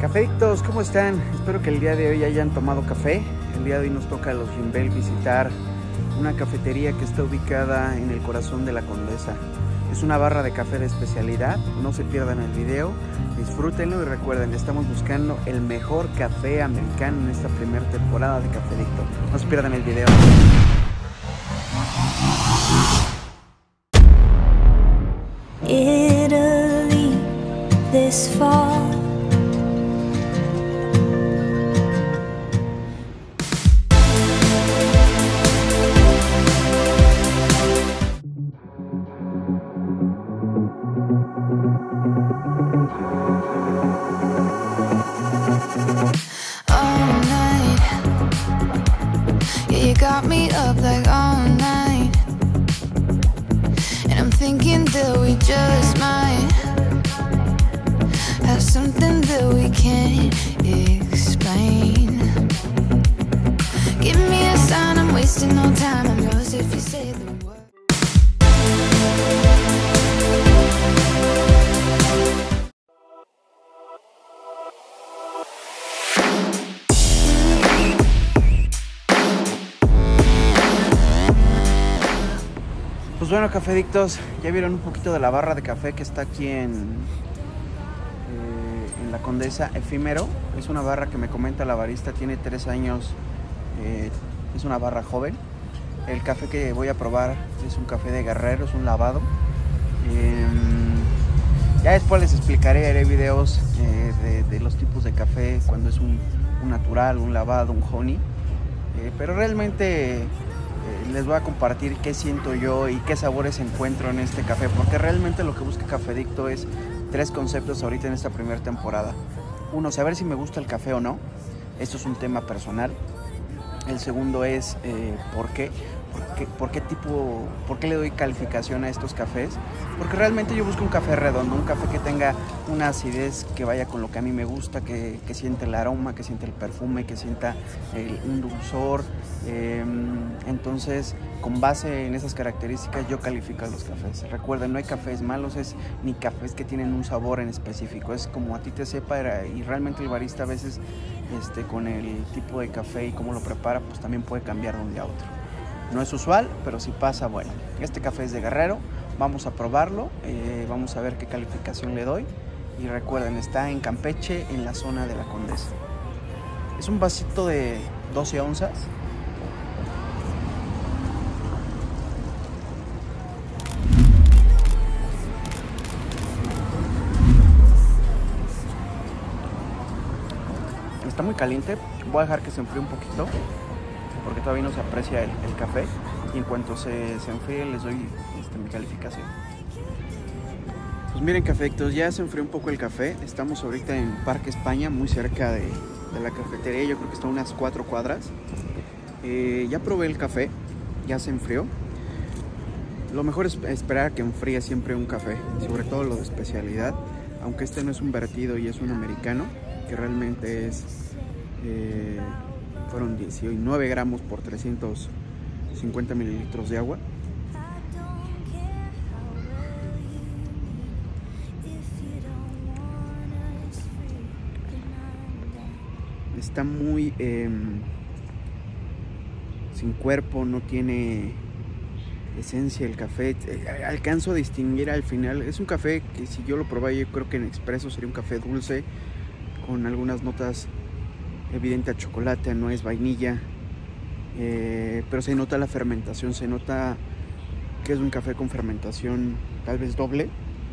Cafedictos, ¿cómo están? Espero que el día de hoy hayan tomado café. El día de hoy nos toca a los Jimbel visitar una cafetería que está ubicada en el corazón de la Condesa. Es una barra de café de especialidad, no se pierdan el video, disfrútenlo y recuerden, estamos buscando el mejor café americano en esta primera temporada de Cafedicto. No se pierdan el video. Italy, this fall. All night, yeah, you got me up like all night. And I'm thinking that we just might have something that we can't explain. Give me a sign, I'm wasting no time. I'm yours if you say the word. Pues bueno, cafedictos, ya vieron un poquito de la barra de café que está aquí en la Condesa, Efímero. Es una barra que me comenta la barista, tiene 3 años, es una barra joven. El café que voy a probar es un café de Guerrero, es un lavado. Ya después les explicaré, haré videos de los tipos de café, cuando es un natural, un lavado, un honey. Pero realmente les voy a compartir qué siento yo y qué sabores encuentro en este café, porque realmente lo que busca Cafedicto es 3 conceptos ahorita en esta primera temporada. Uno, saber si me gusta el café o no. Esto es un tema personal. El segundo es ¿por qué? ¿Por qué le doy calificación a estos cafés? Porque realmente yo busco un café redondo, un café que tenga una acidez que vaya con lo que a mí me gusta, que siente el aroma, que siente el perfume, que sienta un dulzor. Entonces, con base en esas características, yo califico a los cafés. Recuerden, no hay cafés malos, ni cafés que tienen un sabor en específico. Es como a ti te sepa, y realmente el barista a veces con el tipo de café y cómo lo prepara, pues también puede cambiar de un día a otro. No es usual, pero si pasa, bueno. Este café es de Guerrero, vamos a probarlo, vamos a ver qué calificación le doy. Y recuerden, está en Campeche, en la zona de la Condesa. Es un vasito de 12 onzas. Está muy caliente, voy a dejar que se enfríe un poquito, porque todavía no se aprecia el café, y en cuanto se enfríe les doy mi calificación. Pues miren, cafectos, ya se enfrió un poco el café. Estamos ahorita en Parque España, muy cerca de la cafetería. Yo creo que está a unas 4 cuadras. Ya probé el café, ya se enfrió. Lo mejor es esperar a que enfríe siempre un café, sobre todo lo de especialidad, aunque este no es un vertido y es un americano, que realmente es fueron 19 gramos por 350 mililitros de agua. Está muy sin cuerpo, no tiene esencia el café. Alcanzo a distinguir al final. Es un café que, si yo lo probé, yo creo que en expreso sería un café dulce, con algunas notas evidente a chocolate, a nuez, vainilla, pero se nota la fermentación, se nota que es un café con fermentación tal vez doble.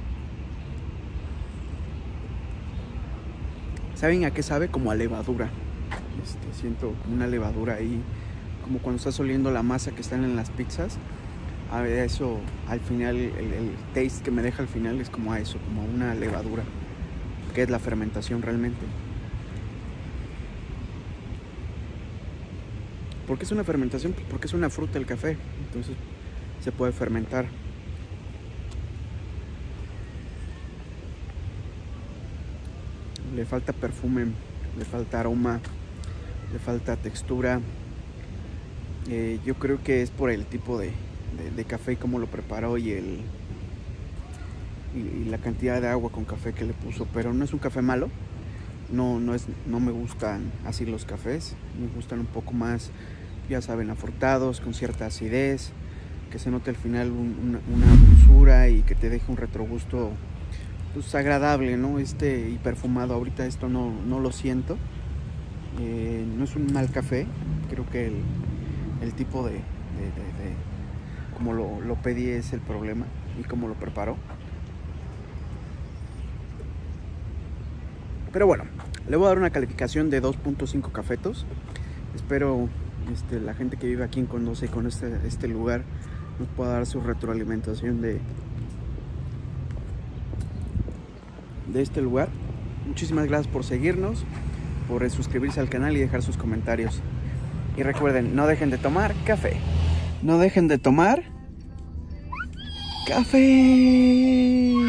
¿Saben a qué sabe? Como a levadura. Siento como una levadura ahí, como cuando estás oliendo la masa que están en las pizzas. A ver, eso al final, el taste que me deja al final es como a eso, como a una levadura, que es la fermentación realmente. ¿Por qué es una fermentación? Pues porque es una fruta el café, entonces se puede fermentar. Le falta perfume, le falta aroma, le falta textura. Yo creo que es por el tipo de café y cómo lo preparó y la cantidad de agua con café que le puso, pero no es un café malo. no me gustan así los cafés. Me gustan un poco más, ya saben, afrutados, con cierta acidez, que se note al final una dulzura y que te deje un retrogusto pues agradable, ¿no? Y perfumado, ahorita esto no lo siento. No es un mal café, creo que el tipo de como lo pedí es el problema y cómo lo preparó. Pero bueno, le voy a dar una calificación de 2.5 cafetos. Espero la gente que vive aquí en Condose con este lugar nos pueda dar su retroalimentación de este lugar. Muchísimas gracias por seguirnos, por suscribirse al canal y dejar sus comentarios. Y recuerden, no dejen de tomar café. No dejen de tomar café.